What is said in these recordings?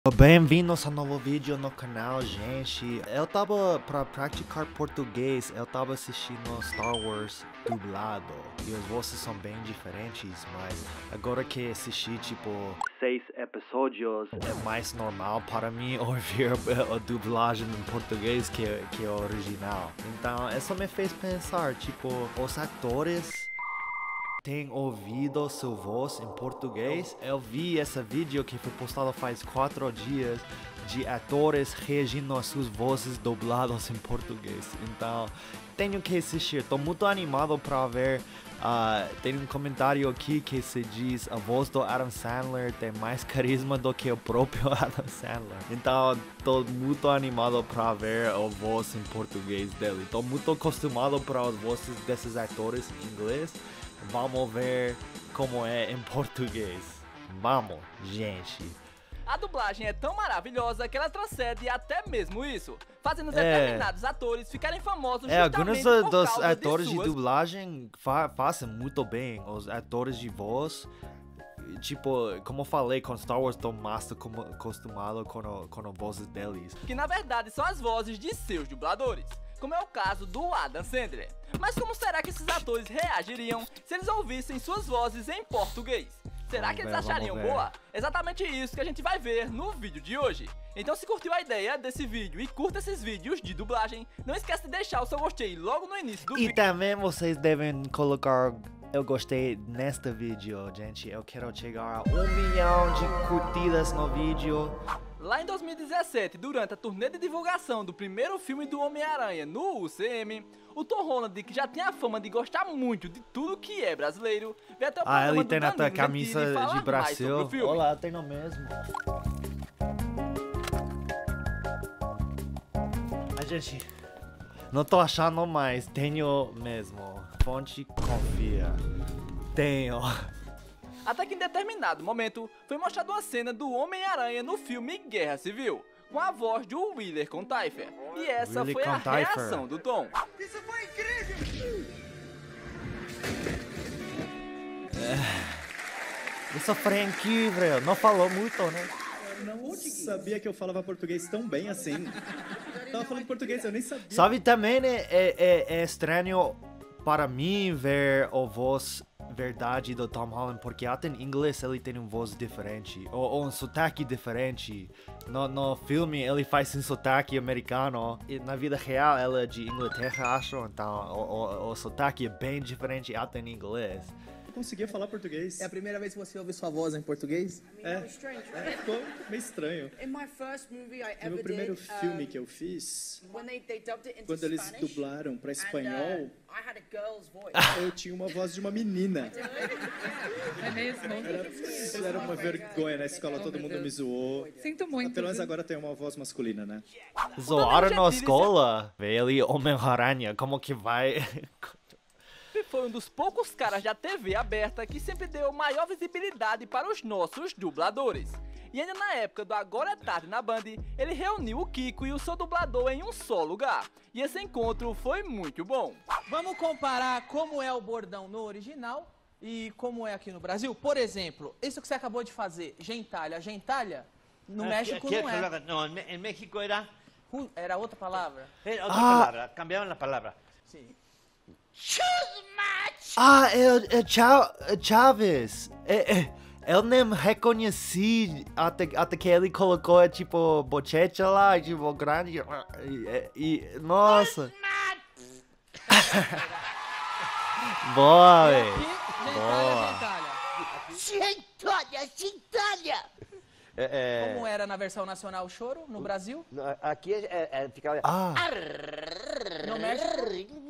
Bem-vindos a um novo vídeo no canal, gente. Eu tava pra praticar português, eu tava assistindo Star Wars dublado e as vozes são bem diferentes, mas agora que assisti tipo 6 episódios é mais normal para mim ouvir a dublagem em português que a original. Então isso me fez pensar, tipo, os atores tem ouvido sua voz em português? Eu vi esse vídeo que foi postado faz 4 dias de atores reagindo às suas vozes dubladas em português. Então, tenho que assistir. Tô muito animado para ver. Tem um comentário aqui que se diz a voz do Adam Sandler tem mais carisma do que o próprio Adam Sandler. Então, tô muito animado para ver a voz em português dele. Tô muito acostumado para as vozes desses atores em inglês. Vamos ver como é em português. Vamos, gente. A dublagem é tão maravilhosa que ela transcende até mesmo isso, fazendo determinados atores ficarem famosos justamente alguns por dos causa atores de de suas... dublagem fazem muito bem. Os atores de voz, tipo, como eu falei, com Star Wars estou mais acostumado com as vozes deles. Que na verdade são as vozes de seus dubladores, como é o caso do Adam Sandler. Mas como será que esses atores reagiriam se eles ouvissem suas vozes em português? Será que eles achariam boa? Exatamente isso que a gente vai ver no vídeo de hoje. Então se curtiu a ideia desse vídeo e curta esses vídeos de dublagem, não esquece de deixar o seu gostei logo no início do vídeo. E também vocês devem colocar eu gostei neste vídeo, gente. Eu quero chegar a 1 milhão de curtidas no vídeo. Lá em 2017, durante a turnê de divulgação do primeiro filme do Homem-Aranha no UCM, o Tom Holland, que já tem a fama de gostar muito de tudo que é brasileiro, veio até o programa ele do tem Danilo a camisa Gentili falar de Brasil. mais sobre o filme. Olá, tem no mesmo. A gente não tô achando mais, tenho mesmo. Fonte confia. Tenho. Até que em determinado momento, foi mostrada uma cena do Homem-Aranha no filme Guerra Civil, com a voz do Willer Contreifer. E essa foi a reação do Tom. Isso foi incrível! Isso foi incrível. Não falou muito, né? Eu não sabia que eu falava português tão bem assim. Tava falando português, eu nem sabia. Sabe, também é estranho para mim ver a voz verdade do Tom Holland, porque até em inglês ele tem uma voz diferente, ou um sotaque diferente. No filme ele faz um sotaque americano, e na vida real ela é de Inglaterra, acho, então o sotaque é bem diferente até em inglês. Eu conseguia falar português. É a primeira vez que você ouve sua voz em português? Ficou meio estranho. No meu primeiro filme que eu fiz, quando eles dublaram para espanhol, eu tinha uma voz de uma menina. É mesmo? Era uma vergonha na escola, todo mundo me zoou. Sinto muito. Pelo menos agora tem uma voz masculina, né? Zoaram na escola? Vê ele, Homem-Aranha, como que vai... Foi um dos poucos caras da TV aberta que sempre deu maior visibilidade para os nossos dubladores. E ainda na época do Agora é Tarde na Band, ele reuniu o Kiko e o seu dublador em um só lugar. E esse encontro foi muito bom. Vamos comparar como é o bordão no original e como é aqui no Brasil? Por exemplo, isso que você acabou de fazer, gentalha. Gentalha, no México não é. No, en México era... Era outra palavra? Era otra palabra, cambiaban la palabra. Sim. É Chaves. Eu nem reconheci até que ele colocou, tipo, bochecha lá, tipo, grande. Nossa. Boa, velho. Gentalha. Como era na versão nacional o choro, no Brasil? Aqui ficava... No México?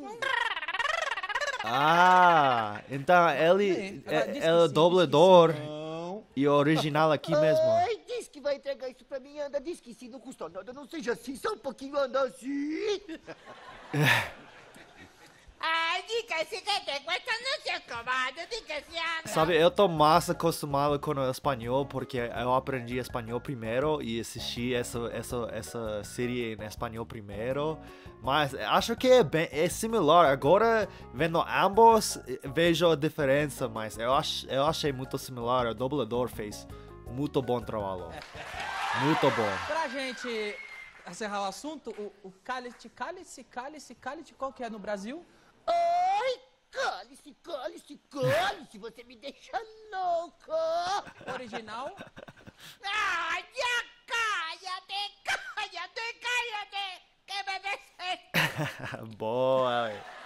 Então ele é o dublador e o original aqui mesmo. Ai, diz que vai entregar isso pra mim, anda. Diz que sim, não custa nada, não seja assim, só um pouquinho, anda assim. Ai, diga se que te cuesta, não seja covarde, diga se anda. Sabe, eu tô mais acostumado com o espanhol porque eu aprendi espanhol primeiro e assisti essa série em espanhol primeiro. Mas acho que é similar. Agora, vendo ambos, vejo a diferença, mas eu achei muito similar. O dublador fez muito bom trabalho. Muito bom. Pra gente encerrar o assunto, o cálice, qual que é no Brasil? Ai, cálice, você me deixa louca. Original? Ai, cállate, que me desejo. Boa.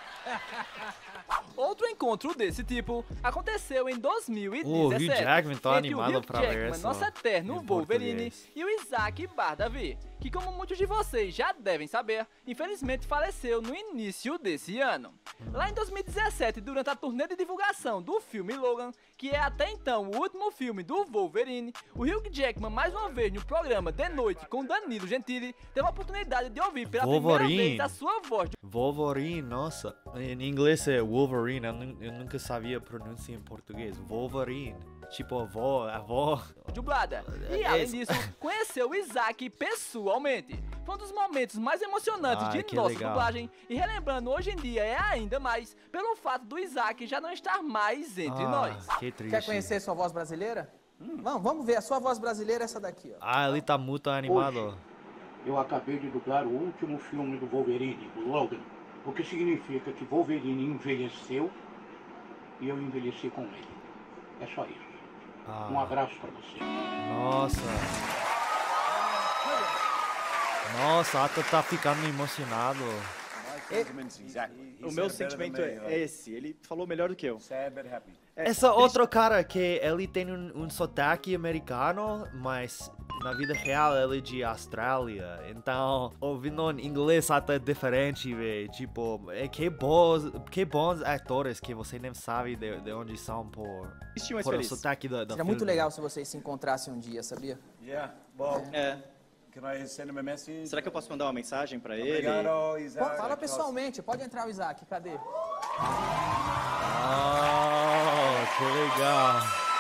Outro encontro desse tipo aconteceu em 2017. O Hugh Jackman tá entre o animado Hugh pra ver Jackman, essa nosso eterno em Wolverine, português. e o Isaac Bardavi, que, como muitos de vocês já devem saber, infelizmente faleceu no início desse ano. Lá em 2017, durante a turnê de divulgação do filme Logan, que é até então o último filme do Wolverine, o Hugh Jackman, mais uma vez no programa De Noite com Danilo Gentili, teve a oportunidade de ouvir pela primeira vez a sua voz. Wolverine, nossa. Em inglês é Wolverine, eu nunca sabia pronunciar em português. Wolverine. Tipo avó. Dublada. E além disso, conheceu o Isaac pessoalmente. Foi um dos momentos mais emocionantes de nossa dublagem. E relembrando hoje em dia é ainda mais pelo fato do Isaac já não estar mais entre nós. Que triste. Quer conhecer sua voz brasileira? Vamos ver, a sua voz brasileira é essa daqui, ó. Ele tá muito animado. Hoje, eu acabei de dublar o último filme do Wolverine, o Logan. O que significa que Wolverine envelheceu e eu envelheci com ele. É só isso. Um abraço pra você. Nossa, Ata tá ficando emocionado. O meu sentimento é esse. Ele falou melhor do que eu. Essa outro cara que ele tem um sotaque americano, mas na vida real ele é de Austrália. Então, ouvindo em inglês até diferente, véi. Tipo, que bons atores que você nem sabe de onde são por o sotaque da Seria muito legal se vocês se encontrassem um dia, sabia? Será que eu posso mandar uma mensagem pra ele? Obrigado, Isaac. Fala pessoalmente, pode entrar o Isaac, cadê? Que legal.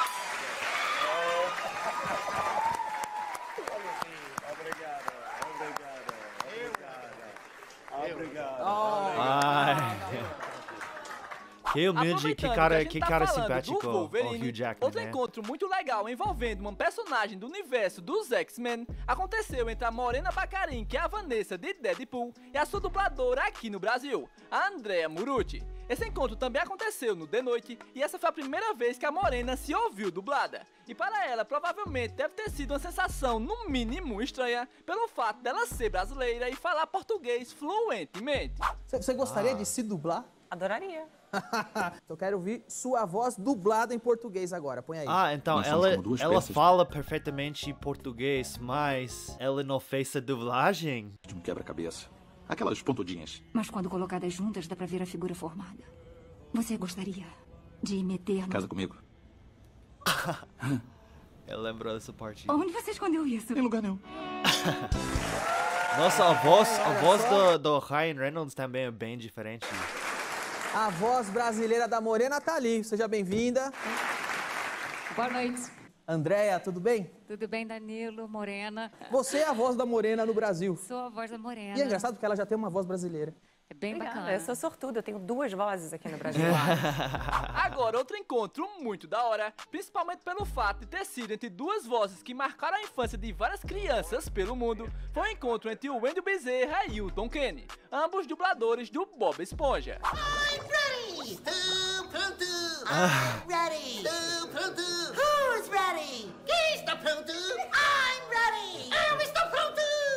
Que humilde, que cara simpático, o Hugh Jackman, outro encontro muito legal envolvendo uma personagem do universo dos X-Men aconteceu entre a Morena Baccarin, que é a Vanessa de Deadpool, e a sua dubladora aqui no Brasil, a Andrea Murucci. Esse encontro também aconteceu no The Noite, e essa foi a primeira vez que a Morena se ouviu dublada. E para ela, provavelmente deve ter sido uma sensação, no mínimo, estranha, pelo fato dela ser brasileira e falar português fluentemente. Você gostaria de se dublar? Adoraria. Eu quero ouvir sua voz dublada em português agora, põe aí. Então ela fala perfeitamente português, mas ela não fez a dublagem? De um quebra-cabeça. Aquelas pontudinhas. Mas quando colocadas juntas dá pra ver a figura formada. Você gostaria de meter no... Casa comigo. Eu lembro dessa parte. Onde você escondeu isso? Em lugar nenhum. Nossa, a voz do Ryan Reynolds também é bem diferente. A voz brasileira da Morena tá ali. Seja bem-vinda. Boa noite. Andréia, tudo bem? Tudo bem, Danilo, Morena. Você é a voz da Morena no Brasil. Sou a voz da Morena. E é engraçado porque ela já tem uma voz brasileira. É bem bacana. Eu sou sortuda, eu tenho 2 vozes aqui no Brasil. Agora, outro encontro muito da hora, principalmente pelo fato de ter sido entre 2 vozes que marcaram a infância de várias crianças pelo mundo, foi o encontro entre o Wendell Bezerra e o Tom Kenny, ambos dubladores do Bob Esponja. I'm ready! Estou pronto! I'm ready! Estou pronto! Who's ready? Quem está pronto? I'm ready! Eu estou pronto!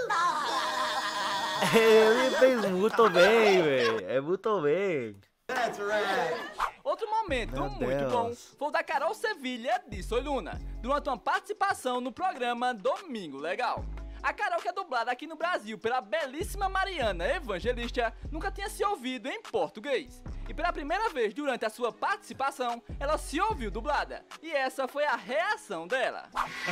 Ele fez muito bem, velho. É muito bem. That's right! Outro momento muito bom foi o da Carol Sevilha de Soy Luna, durante uma participação no programa Domingo Legal. A Carol, que é dublada aqui no Brasil pela belíssima Mariana Evangelista, nunca tinha se ouvido em português. E pela primeira vez durante a sua participação, ela se ouviu dublada. E essa foi a reação dela.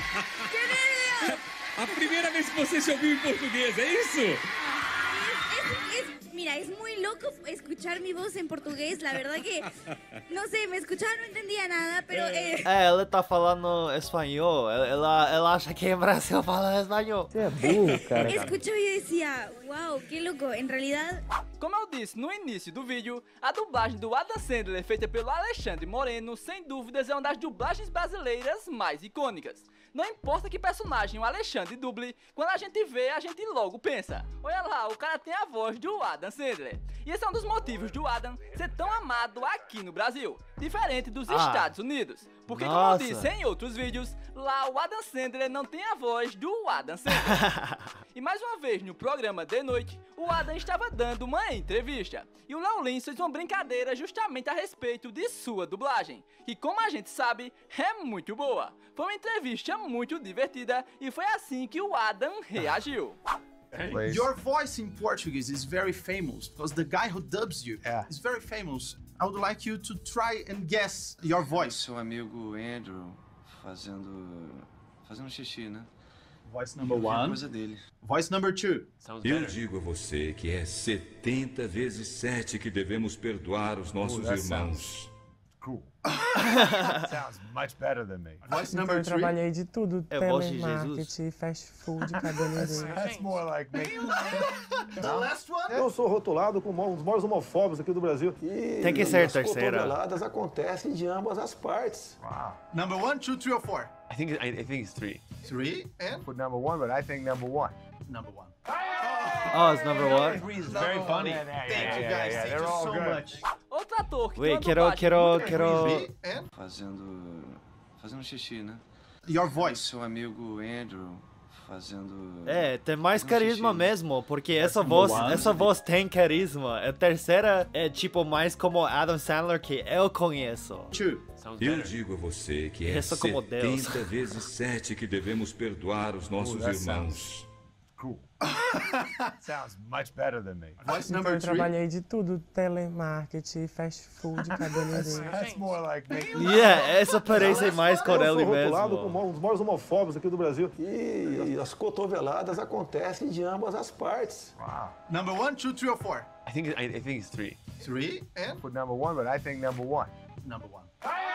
A primeira vez que você se ouviu em português, é isso? Mira, es muy loco escuchar mi voz en portugués, la verdad que, no sé, me escuchaba, no entendía nada, pero... ela tá falando espanhol, ela acha que em Brasil fala espanhol. Você é burro, cara. Escuchaba y yo decía, wow, qué loco, en realidad... Como eu disse no início do vídeo, a dublagem do Adam Sandler feita pelo Alexandre Moreno, sem dúvidas é uma das dublagens brasileiras mais icônicas. Não importa que personagem o Alexandre duble, quando a gente vê, a gente logo pensa: olha lá, o cara tem a voz do Adam Sandler. E esse é um dos motivos do Adam ser tão amado aqui no Brasil, diferente dos Estados Unidos. Porque, como eu disse em outros vídeos, lá o Adam Sandler não tem a voz do Adam Sandler. E mais uma vez, no programa de noite, o Adam estava dando uma entrevista. E o Léo Lins fez uma brincadeira justamente a respeito de sua dublagem, que, como a gente sabe, é muito boa. Foi uma entrevista muito divertida e foi assim que o Adam reagiu. Your voice in Portuguese is very famous because the guy who dubs you is very famous. I would like you to try and guess your voice. Seu amigo Andrew fazendo xixi, né? Voice number one. Coisa dele. Voice number two. Eu digo a você que é 70 vezes 7 que devemos perdoar os nossos irmãos. Cool. Sounds much better than me. Voice Então, number eu three. trabalhei de tudo, telemarketing, fast food, cabeleireiro. That's more like me. The last one. Eu sou rotulado como um dos maiores homofóbicos aqui do Brasil. E tem que ser as terceira. cotoveladas acontecem de ambas as partes. Wow. Number 1, 2, 3 or 4. I think it's 3. 3 and Put number one, but I think number one. number 1. Oh, it's number one. It's very funny. Thank you guys. Thank you so much. Outro ator que Wait, tem uma dublagem quero... And Fazendo xixi, né? your voice. Seu amigo Andrew fazendo... tem mais carisma mesmo, porque essa voz tem carisma. A terceira é tipo mais como Adam Sandler que eu conheço. Eu digo a você que é 70 vezes 7 que devemos perdoar os nossos irmãos. Cool. Sounds much better than me. Voice Então, number eu 3. trabalhei de tudo, telemarketing, fast food, cabeleireiro. That's more like me. Essa parece mais com ele Eu sou rotulado mesmo. como um dos maiores homofóbicos aqui do Brasil. E as cotoveladas acontecem de ambas as partes. Wow. Number 1, 2, 3 or 4. I think it's 3. 3 and Put number one, but I think number one. number 1.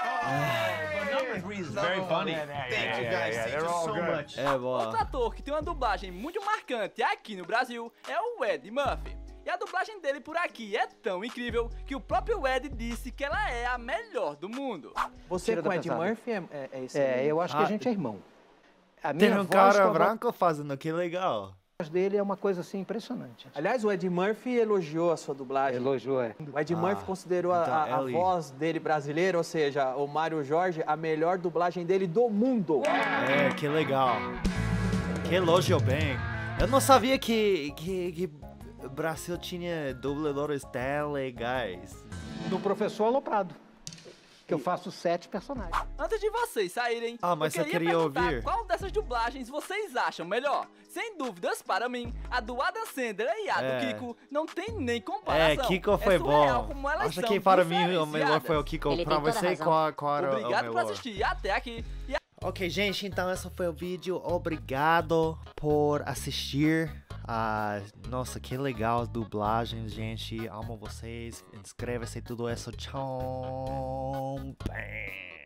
Number three is very funny. Thank you guys. Thank you so much. Outro ator que tem uma dublagem muito marcante aqui no Brasil é o Ed Murphy. E a dublagem dele por aqui é tão incrível que o próprio Ed disse que ela é a melhor do mundo. Você com o Ed Murphy é isso? Eu acho que a gente é irmão. A Tem minha um voz cara com a branco fazendo, que legal. voz dele é uma coisa assim impressionante. Aliás, o Ed Murphy elogiou a sua dublagem. Elogiou, é. O Ed Murphy considerou a voz dele brasileira, ou seja, o Mário Jorge, a melhor dublagem dele do mundo. Que legal. Que elogio bem. Eu não sabia que o Brasil tinha dubladores tão legais. Do Professor Aloprado, que eu faço 7 personagens. Antes de vocês saírem, mas eu eu queria queria perguntar ouvir. qual dessas dublagens vocês acham melhor. Sem dúvidas, para mim, a do Adam Sandler e a do Kiko não tem nem comparação. Kiko foi surreal bom. como elas Acho são que para mim o melhor diferenciadas. foi o Kiko. Pra você, qual era o Obrigado por melhor? assistir até aqui. Ok, gente, então esse foi o vídeo. Obrigado por assistir. Nossa, que legal as dublagens, gente. Amo vocês. Inscreva-se e tudo isso. Tchau. Bam.